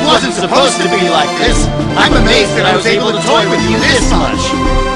wasn't supposed to be like this. I'm amazed that I was able to toy with you this much.